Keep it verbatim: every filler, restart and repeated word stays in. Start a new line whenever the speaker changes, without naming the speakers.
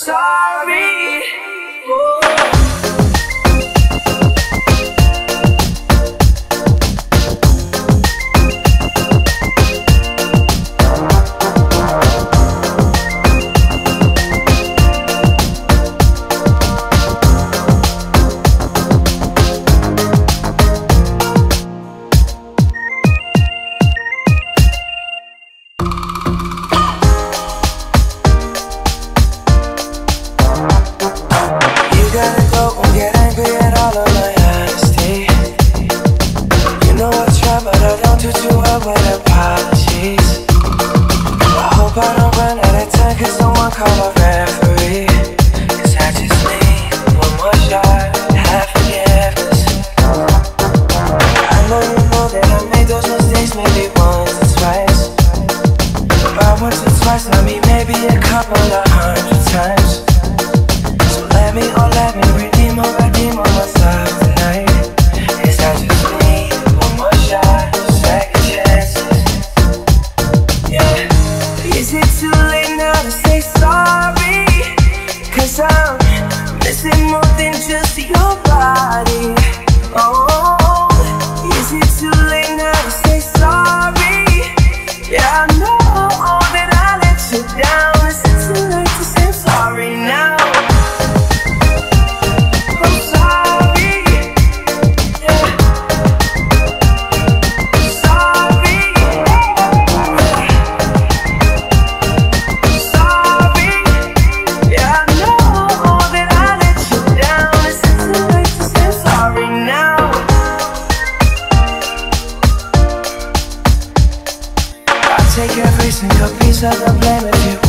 sorry. Oh.
Do too well with apologies. I hope I don't run out of time, cause someone call a referee. Cause I just need one more shot, have forgiveness. I know you know that I made those mistakes maybe once or twice. But once or twice, I mean maybe a couple of hundred times. So let me, oh let me redeem or redeem on myself tonight. Cause I just need one more shot. Is it too late now to say sorry? Cause I'm missing more than just your body. Oh, is it too late now to say sorry? Yeah, I know that I let you down. Is it too late to say I'm sorry now? I'm sorry, yeah. Sorry, sorry, yeah, I know that I let you down. Is it too late to say I'm sorry now? I'll take every single piece of the blame if you